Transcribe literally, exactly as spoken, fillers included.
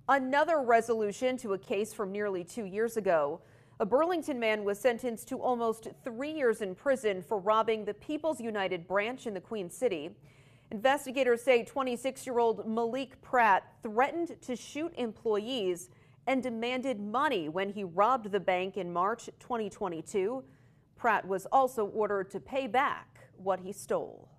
Another resolution to a case from nearly two years ago. A Burlington man was sentenced to almost three years in prison for robbing the People's United branch in the Queen City. Investigators say twenty-six-year-old Malik Pratt threatened to shoot employees and demanded money when he robbed the bank in March twenty twenty-two. Pratt was also ordered to pay back what he stole.